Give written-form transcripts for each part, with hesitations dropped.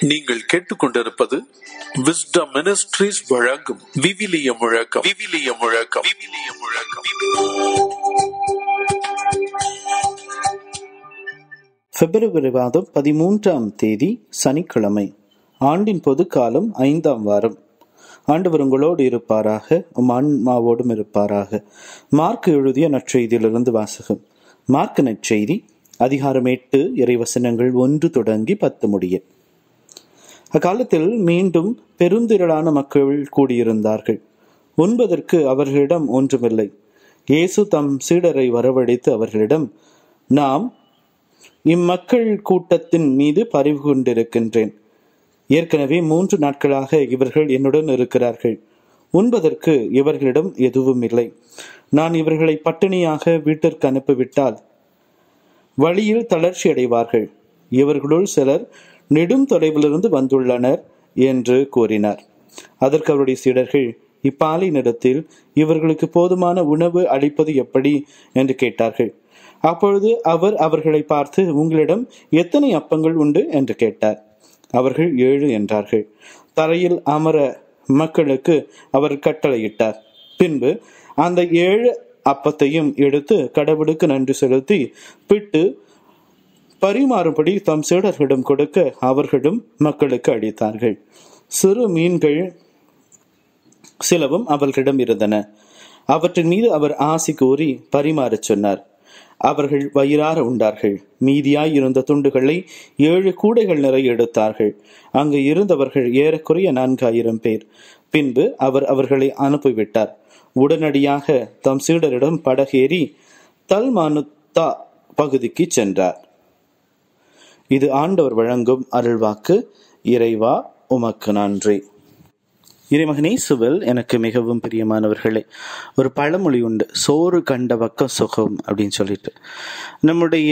நீங்கள் கேட்டுக்கொண்டிருப்பது wisdom ministries வழங்கும் விவிலிய முழக்கம். பிப்ரவரி மாதம் 13ஆம் தேதி சனிக்கிழமை. ஆண்டின் பொது காலம் 5ஆம் வாரம். ஆண்டவர் உங்களோடு இருப்பாராக, ஆன்மாவோடும் இருப்பாராக. மார்க் எழுதிய நற்செய்தியிலிருந்து வாசகம். மார்க் நற்செய்தி அதிகாரம் 8 இறைவசனங்கள் 1 தொடங்கி 10 முடிய. அக்காலத்தில் மீண்டும் பெருந்திரளான மக்கள் கூடியிருந்தார்கள். உண்பதற்கு அவர்களிடம் ஒன்றுமில்லை. இயேசு தம் சீடரை வரவழைத்து அவர்களிடம், நாம் இம்மக்கள் கூட்டத்தின் மீது பரிவு கொண்டிருக்கின்றேன். ஏற்கனவே 3 நாட்களாக இவர்கள் என்னுடன் இருக்கிறார்கள். உண்பதற்கு இவர்களிடம் எதுவும் இல்லை. நான் இவர்களை பட்டினியாக வீட்டிற்கு அனுப்பிவிட்டால் வழியில் தளர்ச்சி அடைவார்கள். இவர்களுள் சிலர் நெடும் தொலைவிலிருந்து வந்துள்ளனர் என்று கூறினார். அதற்கு அவருடைய சீடர்கள், இப்பாலை நேரத்தில் இவர்களுக்கு போதுமான உணவு அளிப்பது எப்படி என்று கேட்டார்கள். அப்பொழுது அவர் அவர்களை பார்த்து, உங்களிடம் எத்தனை அப்பங்கள் உண்டு என்று கேட்டார். அவர்கள் 7 என்றார்கள். தரையில் அமர மக்களுக்கு அவர் கட்டளையிட்டார். பின்பு அந்த 7 அப்பத்தையும் எடுத்து கடவுளுக்கு நன்றி செலுத்தி பிட்டு பரிமாறும்படி தம் சீடர்களிடம் கொடுக்க அவர்களும் மக்களுக்கு அளித்தார்கள். சிறு மீன்கள் சிலவும் அவர்களிடம் இருந்தன. அவற்றின் மீது அவர் ஆசி கூறி பரிமாறச் சொன்னார். அவர்கள் வயிறார உண்டார்கள். மீதியாய் இருந்த துண்டுகளை 7 கூடைகள் நிறைய எடுத்தார்கள். அங்கு இருந்தவர்கள் ஏறக்குறைய 4000 பேர். பின்பு அவர் அவர்களை அனுப்பிவிட்டார். உடனடியாக தம் சீடரிடம் படகேறி தல்மானுத்தா பகுதிக்கு சென்றார். இது ஆண்டவர் வழங்கும் அருள்வாக்கு. இறைவா உமக்கு நன்றி. இறைமகனே சுவல் எனக்கு மிகவும் பிரியமானவர்களே, ஒரு பழமொழி உண்டு, சோறு கண்ட பக்கம் சுகம் அப்படின்னு சொல்லிட்டு. நம்முடைய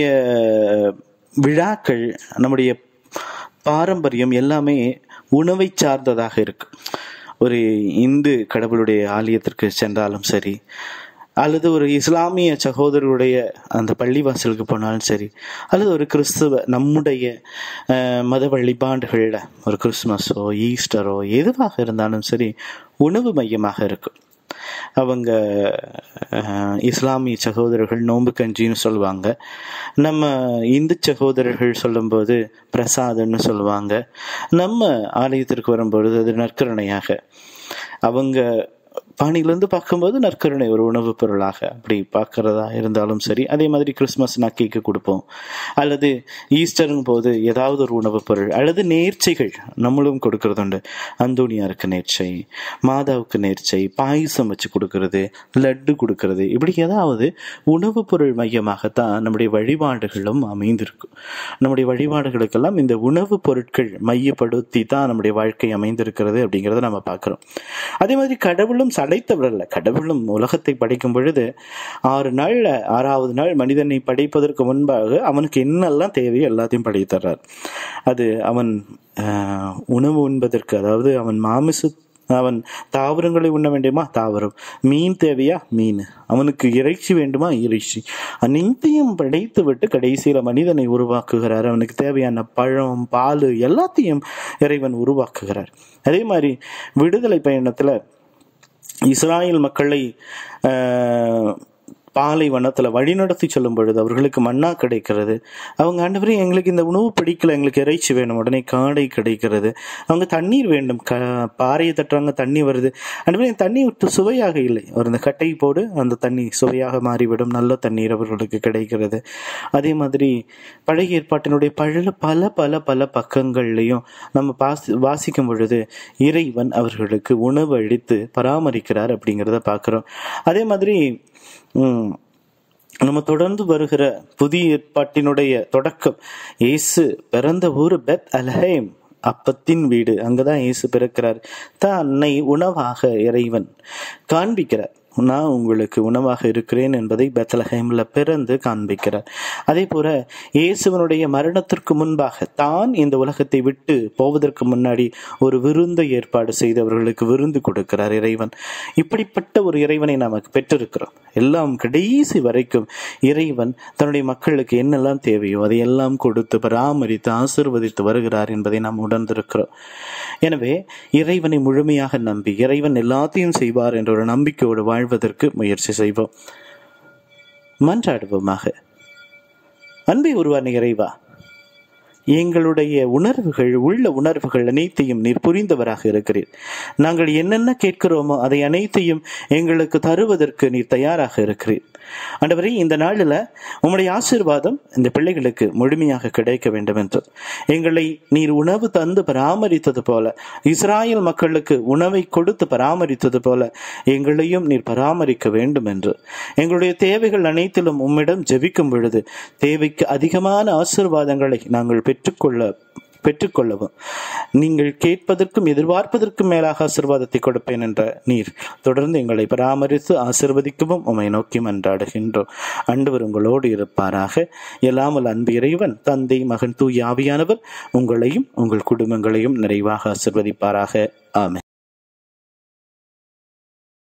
விழாக்கள், நம்முடைய பாரம்பரியம் எல்லாமே உணவை சார்ந்ததாக இருக்கு. ஒரு இந்து கடவுளுடைய ஆலயத்திற்கு சென்றாலும் சரி, அல்லது ஒரு இஸ்லாமிய சகோதரருடைய அந்த பள்ளிவாசலுக்கு போனாலும் சரி, அல்லது ஒரு கிறிஸ்துவ நம்முடைய மத வழிபாடுகளில் ஒரு கிறிஸ்துமஸோ ஈஸ்டரோ எதுவாக இருந்தாலும் சரி, உணவு மையமாக இருக்கும். அவங்க இஸ்லாமிய சகோதரர்கள் நோன்பு கஞ்சின்னு சொல்லுவாங்க. நம்ம இந்து சகோதரர்கள் சொல்லும்போது பிரசாதம்னு சொல்லுவாங்க. நம்ம ஆலயத்திற்கு வரும்பொழுது அது நற்கருணையாக, அவங்க பாணியிலிருந்து பார்க்கும்போது நற்கருணை ஒரு உணவுப் பொருளாக அப்படி பார்க்கறதா இருந்தாலும் சரி. அதே மாதிரி கிறிஸ்மஸ்னா கேக்கு கொடுப்போம், அல்லது ஈஸ்டருங்கும் போது ஏதாவது ஒரு உணவுப் பொருள் அல்லது நேர்ச்சைகள் நம்மளும் கொடுக்கறது உண்டு. அந்தோனியாருக்கு நேர்ச்சை, மாதாவுக்கு நேர்ச்சை, பாயசம் வச்சு கொடுக்கறது, லட்டு கொடுக்கறது, இப்படி ஏதாவது உணவுப் பொருள் மையமாகத்தான் நம்முடைய வழிபாடுகளும் அமைந்திருக்கும். நம்முடைய வழிபாடுகளுக்கெல்லாம் இந்த உணவுப் பொருட்கள் மையப்படுத்தி தான் நம்முடைய வாழ்க்கை அமைந்திருக்கிறது அப்படிங்கிறத நம்ம பார்க்குறோம். அதே மாதிரி கடவுளும் சடைத்தவர் அல்ல. கடவுளும் உலகத்தை படைக்கும் பொழுது 6 நாள்ல 6வது நாள் மனிதனை படைப்பதற்கு முன்பாக அவனுக்கு என்னெல்லாம் தேவையோ எல்லாத்தையும் படைத்தர்றார். அது அவன் உணவு உண்பதற்கு, அதாவது அவன் தாவரங்களை உண்ண வேண்டுமா தாவரம், மீன் தேவையா மீன், அவனுக்கு இறைச்சி வேண்டுமா இறைச்சி, அனைத்தையும் படைத்து விட்டு கடைசியில மனிதனை உருவாக்குகிறார். அவனுக்கு தேவையான பழம், பால் எல்லாத்தையும் இறைவன் உருவாக்குகிறார். அதே மாதிரி விடுதலை பயணத்துல இஸ்ராயல் மக்களை பாலைவனத்தில் வழிநடத்தி சொல்லும் பொழுது அவர்களுக்கு மன்னா கிடைக்கிறது. அவங்க ஆண்டவரே எங்களுக்கு இந்த உணவு பிடிக்கல, எங்களுக்கு இறைச்சி வேணும், உடனே காடை கிடைக்கிறது. அவங்க தண்ணீர் வேண்டும், பாறையை தட்டுறாங்க, தண்ணி வருது. ஆண்டவரே தண்ணி விட்டு சுவையாக இல்லை, ஒரு இந்த கட்டை போடு, அந்த தண்ணி சுவையாக மாறிவிடும், நல்ல தண்ணீர் அவர்களுக்கு கிடைக்கிறது. அதே மாதிரி பழைய ஏற்பாட்டினுடைய பல பல பல பக்கங்கள்லையும் நம்ம வாசிக்கும் பொழுது இறைவன் அவர்களுக்கு உணவு அளித்து பராமரிக்கிறார் அப்படிங்கிறத பார்க்குறோம். அதே மாதிரி நம்ம தொடர்ந்து வருகிற புதிய ஏற்பாட்டினுடைய தொடக்கம், இயேசு பிறந்த ஊர் பெத்லஹேம், அப்பத்தின் வீடு. அங்கதான் இயேசு பிறக்கிறார். தன்னை உணவாக இறைவன் காண்பிக்கிறார். நான் உங்களுக்கு உணவாக இருக்கிறேன் என்பதை பெத்லஹேம்ல பிறந்து காண்பிக்கிறார். அதே போல இயேசுவனுடைய மரணத்திற்கு முன்பாக தான் இந்த உலகத்தை விட்டு போவதற்கு முன்னாடி ஒரு விருந்து ஏற்பாடு செய்து அவர்களுக்கு விருந்து கொடுக்கிறார் இறைவன். இப்படிப்பட்ட ஒரு இறைவனை நமக்கு பெற்றிருக்கிறோம். எல்லாம் கடைசி வரைக்கும் இறைவன் தன்னுடைய மக்களுக்கு என்னெல்லாம் தேவையோ அதையெல்லாம் கொடுத்து பராமரித்து ஆசீர்வதித்து வருகிறார் என்பதை நாம் உணர்ந்திருக்கிறோம். எனவே இறைவனை முழுமையாக நம்பி இறைவன் எல்லாத்தையும் செய்வார் என்ற ஒரு நம்பிக்கையோடு வாழ்வதற்கு முயற்சி செய்வோம். மன்றாடுவோமாக. அன்பை உருவான இறைவா, எங்களுடைய உணர்வுகள் உள்ள உணர்வுகள் அனைத்தையும் நீர் புரிந்தவராக இருக்கிறீர். நாங்கள் என்னென்ன கேட்கிறோமோ அதை அனைத்தையும் எங்களுக்கு தருவதற்கு நீர் தயாராக இருக்கிறீர். ஆண்டவரே, இந்த நாளில் உம்முடைய ஆசீர்வாதம் இந்த பிள்ளைகளுக்கு முழுமையாக கிடைக்க வேண்டும் என்று எங்களை நீர் உணவு தந்து பராமரித்தது போல, இஸ்ராயல் மக்களுக்கு உணவை கொடுத்து பராமரித்தது போல எங்களையும் நீர் பராமரிக்க வேண்டும் என்று எங்களுடைய தேவைகள் அனைத்திலும் உம்மிடம் ஜெபிக்கும் பொழுது தேவைக்கு அதிகமான ஆசீர்வாதங்களை நாங்கள் பெற்றுக்கொள்ளவும் நீங்கள் கேட்பதற்கும் எதிர்பார்ப்பதற்கும் மேலாக ஆசீர்வாதத்தை கொடுப்பேன் என்ற நீர் தொடர்ந்து எங்களை பராமரித்து ஆசீர்வதிக்கவும் உம்மை நோக்கி மன்றாடுகின்றோம். ஆண்டவர் உங்களோடு இருப்பாராக. எல்லாமல் அன்பு இறைவன் தந்தை மகன் தூய ஆவியானவர் உங்களையும் உங்கள் குடும்பங்களையும் நிறைவாக ஆசீர்வதிப்பாராக. ஆமென்.